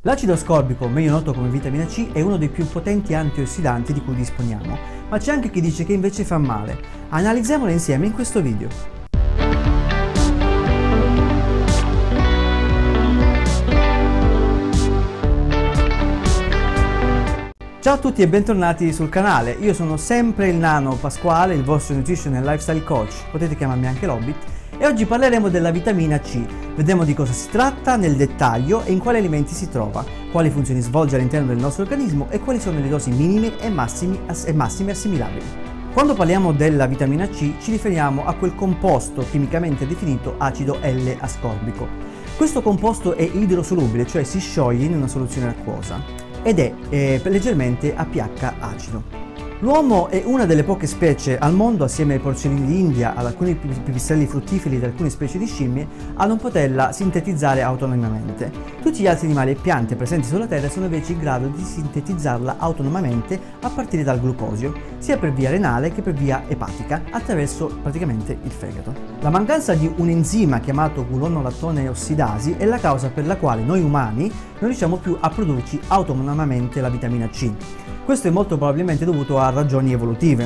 L'acido ascorbico, meglio noto come vitamina C, è uno dei più potenti antiossidanti di cui disponiamo, ma c'è anche chi dice che invece fa male. Analizziamolo insieme in questo video. Ciao a tutti e bentornati sul canale, io sono sempre il nano Pasquale, il vostro nutrition and lifestyle coach, potete chiamarmi anche Lobbit, e oggi parleremo della vitamina C. Vedremo di cosa si tratta nel dettaglio e in quali alimenti si trova, quali funzioni svolge all'interno del nostro organismo e quali sono le dosi minime e massime assimilabili. Quando parliamo della vitamina C ci riferiamo a quel composto chimicamente definito acido L-ascorbico. Questo composto è idrosolubile, cioè si scioglie in una soluzione acquosa ed è leggermente a pH acido. L'uomo è una delle poche specie al mondo, assieme ai porcellini d'India, ad alcuni pipistrelli fruttiferi ed alcune specie di scimmie, a non poterla sintetizzare autonomamente. Tutti gli altri animali e piante presenti sulla Terra sono invece in grado di sintetizzarla autonomamente a partire dal glucosio, sia per via renale che per via epatica, attraverso praticamente il fegato. La mancanza di un enzima chiamato gulonolattone ossidasi è la causa per la quale noi umani non riusciamo più a produrci autonomamente la vitamina C. Questo è molto probabilmente dovuto a ragioni evolutive.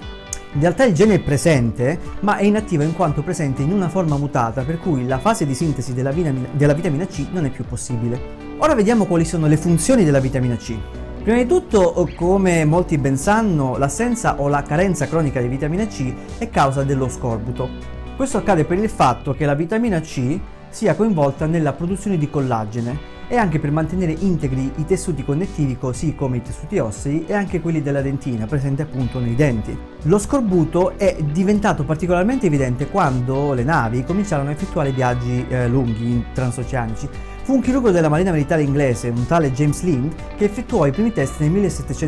In realtà il gene è presente, ma è inattivo in quanto presente in una forma mutata, per cui la fase di sintesi della vitamina C non è più possibile. Ora vediamo quali sono le funzioni della vitamina C. Prima di tutto, come molti ben sanno, l'assenza o la carenza cronica di vitamina C è causa dello scorbuto. Questo accade per il fatto che la vitamina C sia coinvolta nella produzione di collagene e anche per mantenere integri i tessuti connettivi, così come i tessuti ossei e anche quelli della dentina, presente appunto nei denti. Lo scorbuto è diventato particolarmente evidente quando le navi cominciarono a effettuare viaggi lunghi, transoceanici. Fu un chirurgo della Marina Militare inglese, un tale James Lind, che effettuò i primi test nel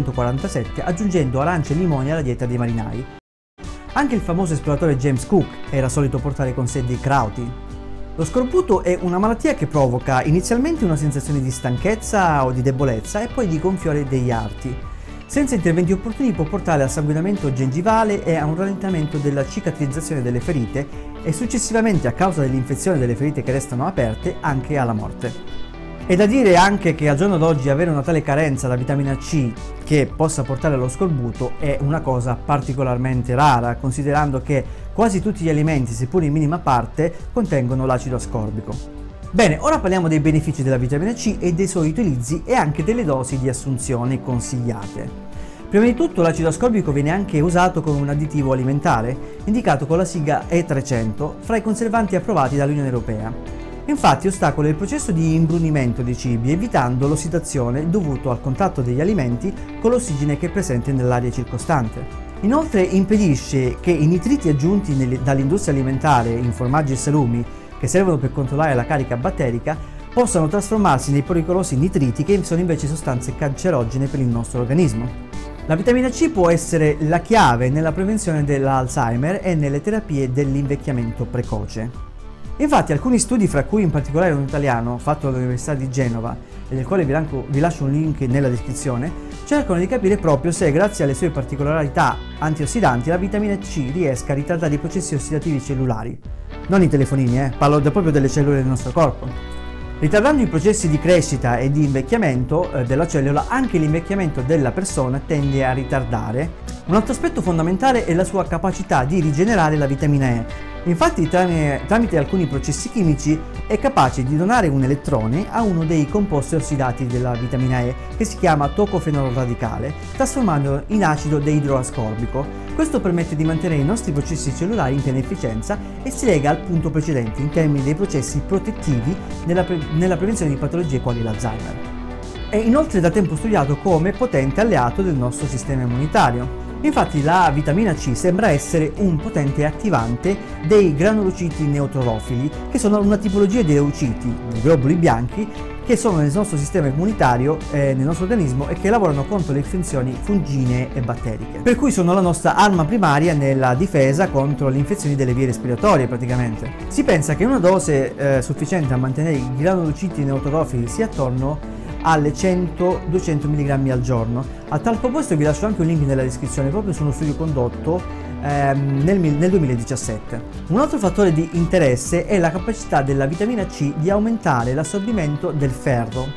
1747 aggiungendo arance e limoni alla dieta dei marinai. Anche il famoso esploratore James Cook era solito portare con sé dei crauti. Lo scorbuto è una malattia che provoca inizialmente una sensazione di stanchezza o di debolezza e poi di gonfiore degli arti. Senza interventi opportuni può portare al sanguinamento gengivale e a un rallentamento della cicatrizzazione delle ferite e successivamente, a causa dell'infezione delle ferite che restano aperte, anche alla morte. È da dire anche che al giorno d'oggi avere una tale carenza da vitamina C che possa portare allo scorbuto è una cosa particolarmente rara, considerando che quasi tutti gli alimenti, seppur in minima parte, contengono l'acido ascorbico. Bene, ora parliamo dei benefici della vitamina C e dei suoi utilizzi e anche delle dosi di assunzione consigliate. Prima di tutto l'acido ascorbico viene anche usato come un additivo alimentare, indicato con la sigla E300 fra i conservanti approvati dall'Unione Europea. Infatti ostacola il processo di imbrunimento dei cibi, evitando l'ossidazione dovuto al contatto degli alimenti con l'ossigene che è presente nell'aria circostante. Inoltre impedisce che i nitriti aggiunti dall'industria alimentare in formaggi e salumi, che servono per controllare la carica batterica, possano trasformarsi nei pericolosi nitriti, che sono invece sostanze cancerogene per il nostro organismo. La vitamina C può essere la chiave nella prevenzione dell'Alzheimer e nelle terapie dell'invecchiamento precoce. Infatti alcuni studi, fra cui in particolare un italiano fatto all'Università di Genova e del quale vi lascio un link nella descrizione, cercano di capire proprio se grazie alle sue particolarità antiossidanti la vitamina C riesca a ritardare i processi ossidativi cellulari. Non i telefonini, parlo proprio delle cellule del nostro corpo. Ritardando i processi di crescita e di invecchiamento della cellula, anche l'invecchiamento della persona tende a ritardare. Un altro aspetto fondamentale è la sua capacità di rigenerare la vitamina E. Infatti tramite alcuni processi chimici è capace di donare un elettrone a uno dei composti ossidati della vitamina E, che si chiama tocofenolradicale, trasformandolo in acido deidroascorbico. Questo permette di mantenere i nostri processi cellulari in piena efficienza e si lega al punto precedente in termini dei processi protettivi nella prevenzione di patologie quali l'Alzheimer. È inoltre da tempo studiato come potente alleato del nostro sistema immunitario. Infatti la vitamina C sembra essere un potente attivante dei granulociti neutrofili, che sono una tipologia di leuciti, di globuli bianchi, che sono nel nostro sistema immunitario, nel nostro organismo, e che lavorano contro le infezioni fungine e batteriche. Per cui sono la nostra arma primaria nella difesa contro le infezioni delle vie respiratorie praticamente. Si pensa che una dose sufficiente a mantenere i granulociti neutrofili sia attorno alle 100-200 mg al giorno. A tal proposito vi lascio anche un link nella descrizione proprio su uno studio condotto nel 2017. Un altro fattore di interesse è la capacità della vitamina C di aumentare l'assorbimento del ferro.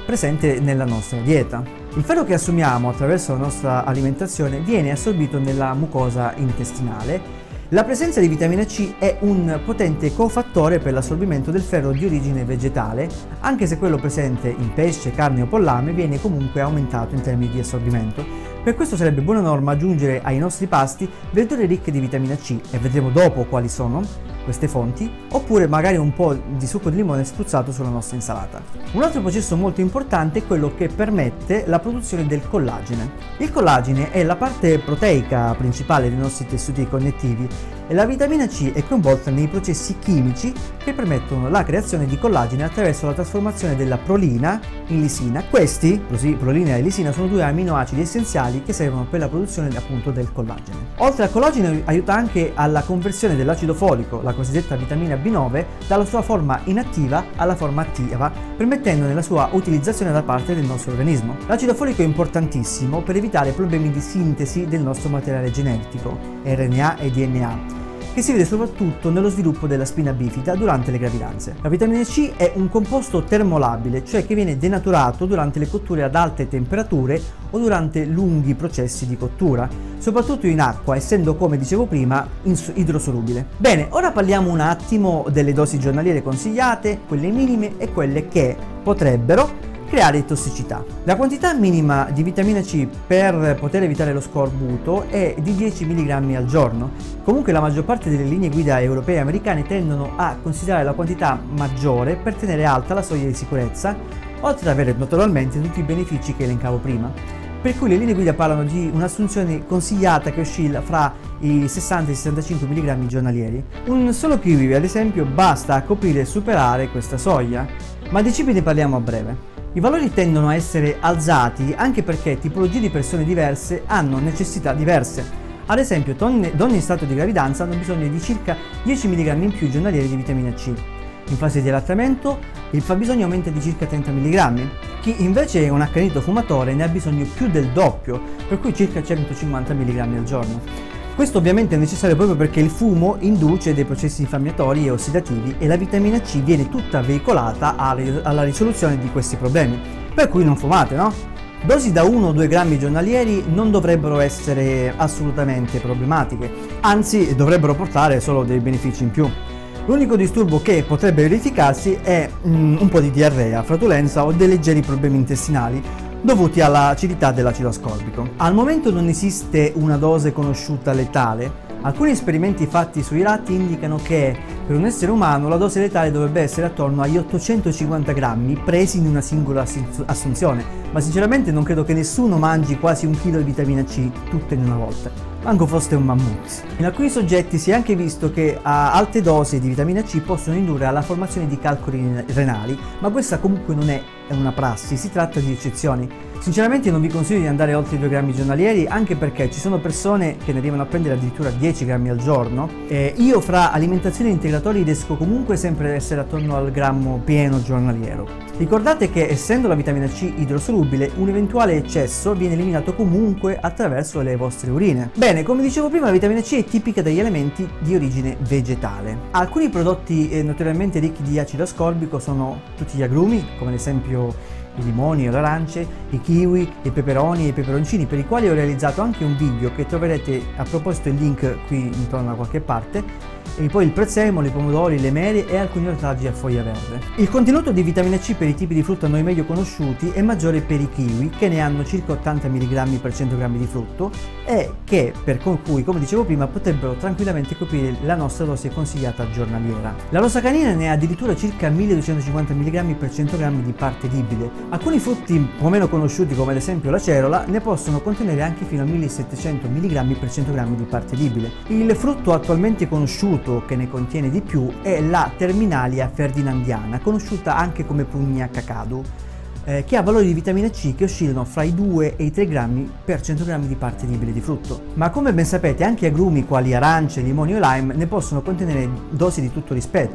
presente nella nostra dieta. Il ferro che assumiamo attraverso la nostra alimentazione viene assorbito nella mucosa intestinale. La presenza di vitamina C è un potente cofattore per l'assorbimento del ferro di origine vegetale, anche se quello presente in pesce, carne o pollame viene comunque aumentato in termini di assorbimento. Per questo sarebbe buona norma aggiungere ai nostri pasti verdure ricche di vitamina C, e vedremo dopo quali sono queste fonti, oppure magari un po' di succo di limone spruzzato sulla nostra insalata. Un altro processo molto importante è quello che permette la produzione del collagene. Il collagene è la parte proteica principale dei nostri tessuti connettivi e la vitamina C è coinvolta nei processi chimici che permettono la creazione di collagene attraverso la trasformazione della prolina in lisina. Questi, prolina e lisina, sono due aminoacidi essenziali che servono per la produzione appunto del collagene. Oltre al collagene aiuta anche alla conversione dell'acido folico, la cosiddetta vitamina B9, dalla sua forma inattiva alla forma attiva, permettendone la sua utilizzazione da parte del nostro organismo. L'acido folico è importantissimo per evitare problemi di sintesi del nostro materiale genetico, RNA e DNA, che si vede soprattutto nello sviluppo della spina bifida durante le gravidanze. La vitamina C è un composto termolabile, cioè che viene denaturato durante le cotture ad alte temperature o durante lunghi processi di cottura, soprattutto in acqua, essendo, come dicevo prima, idrosolubile. Bene, ora parliamo un attimo delle dosi giornaliere consigliate, quelle minime e quelle che potrebbero creare tossicità. La quantità minima di vitamina C per poter evitare lo scorbuto è di 10 mg al giorno. Comunque la maggior parte delle linee guida europee e americane tendono a considerare la quantità maggiore per tenere alta la soglia di sicurezza, oltre ad avere naturalmente tutti i benefici che elencavo prima. Per cui le linee guida parlano di un'assunzione consigliata che oscilla fra i 60 e i 65 mg giornalieri. Un solo kiwi, ad esempio, basta a coprire e superare questa soglia. Ma di cibi ne parliamo a breve. I valori tendono a essere alzati anche perché tipologie di persone diverse hanno necessità diverse. Ad esempio, donne in stato di gravidanza hanno bisogno di circa 10 mg in più giornalieri di vitamina C. In fase di allattamento il fabbisogno aumenta di circa 30 mg. Chi invece è un accanito fumatore ne ha bisogno più del doppio, per cui circa 150 mg al giorno. Questo ovviamente è necessario proprio perché il fumo induce dei processi infiammatori e ossidativi e la vitamina C viene tutta veicolata alla risoluzione di questi problemi. Per cui non fumate, no? Dosi da 1 o 2 grammi giornalieri non dovrebbero essere assolutamente problematiche, anzi dovrebbero portare solo dei benefici in più. L'unico disturbo che potrebbe verificarsi è un po' di diarrea, flatulenza o dei leggeri problemi intestinali dovuti all'acidità dell'acido ascorbico. Al momento non esiste una dose conosciuta letale. Alcuni esperimenti fatti sui ratti indicano che per un essere umano la dose letale dovrebbe essere attorno agli 850 grammi presi in una singola assunzione, ma sinceramente non credo che nessuno mangi quasi 1 chilo di vitamina C tutte in una volta, manco foste un mammut. In alcuni soggetti si è anche visto che a alte dosi di vitamina C possono indurre alla formazione di calcoli renali, ma questa comunque non è una prassi, si tratta di eccezioni. Sinceramente non vi consiglio di andare oltre i 2 grammi giornalieri, anche perché ci sono persone che ne arrivano a prendere addirittura 10 grammi al giorno. Io fra alimentazioni e integratori riesco comunque sempre ad essere attorno al grammo pieno giornaliero. Ricordate che essendo la vitamina C idrosolubile, un eventuale eccesso viene eliminato comunque attraverso le vostre urine. Bene, come dicevo prima, la vitamina C è tipica degli alimenti di origine vegetale. Alcuni prodotti naturalmente ricchi di acido ascorbico sono tutti gli agrumi, come ad esempio i limoni o le arance, i kiwi, i peperoni e i peperoncini, per i quali ho realizzato anche un video che troverete a proposito il link qui intorno da qualche parte, e poi il prezzemolo, i pomodori, le mele e alcuni ortaggi a foglia verde. Il contenuto di vitamina C per i tipi di frutta a noi meglio conosciuti è maggiore per i kiwi, che ne hanno circa 80 mg per 100 g di frutto e che, per cui, come dicevo prima, potrebbero tranquillamente coprire la nostra dose consigliata giornaliera. La rosa canina ne ha addirittura circa 1250 mg per 100 g di parte edibile. Alcuni frutti un po' meno conosciuti, come ad esempio la cerola, ne possono contenere anche fino a 1700 mg per 100 g di parte edibile. Il frutto attualmente conosciuto che ne contiene di più è la Terminalia ferdinandiana, conosciuta anche come Prugna cacadu, che ha valori di vitamina C che oscillano fra i 2 e i 3 grammi per 100 g di parte edibile di frutto. Ma come ben sapete, anche agrumi quali arance, limoni o lime ne possono contenere dosi di tutto rispetto.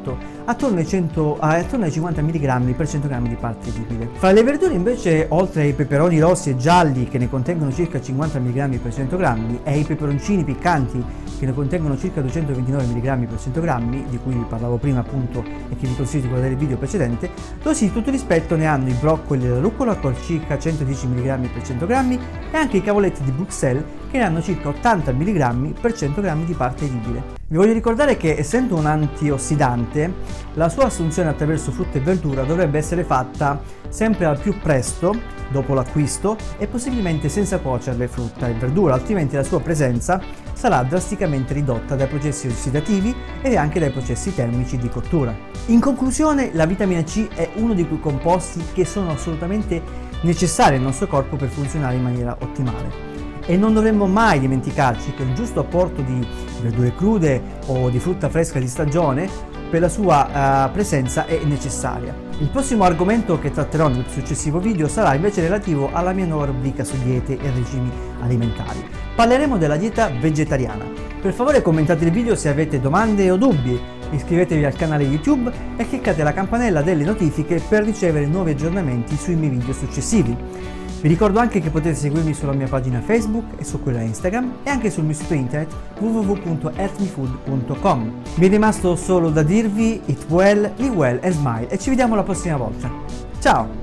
attorno ai 50 mg per 100 g di parte edibile. Fra le verdure invece, oltre ai peperoni rossi e gialli che ne contengono circa 50 mg per 100 g e ai peperoncini piccanti che ne contengono circa 229 mg per 100 g, di cui vi parlavo prima appunto e che vi consiglio di guardare il video precedente, dosi di tutto rispetto ne hanno i broccoli e la rucola con circa 110 mg per 100 g e anche i cavoletti di Bruxelles che ne hanno circa 80 mg per 100 g di parte edibile. Vi voglio ricordare che, essendo un antiossidante, la sua assunzione attraverso frutta e verdura dovrebbe essere fatta sempre al più presto dopo l'acquisto e possibilmente senza cuocerle frutta e verdura, altrimenti la sua presenza sarà drasticamente ridotta dai processi ossidativi e anche dai processi termici di cottura. In conclusione, la vitamina C è uno di quei composti che sono assolutamente necessari al nostro corpo per funzionare in maniera ottimale. E non dovremmo mai dimenticarci che un giusto apporto di verdure crude o di frutta fresca di stagione per la sua presenza è necessaria. Il prossimo argomento che tratterò nel successivo video sarà invece relativo alla mia nuova rubrica su diete e regimi alimentari. Parleremo della dieta vegetariana. Per favore commentate il video se avete domande o dubbi, iscrivetevi al canale YouTube e cliccate la campanella delle notifiche per ricevere nuovi aggiornamenti sui miei video successivi. Vi ricordo anche che potete seguirmi sulla mia pagina Facebook e su quella Instagram e anche sul mio sito internet www.healthyfood.com. Mi è rimasto solo da dirvi eat well, live well and smile e ci vediamo la prossima volta. Ciao!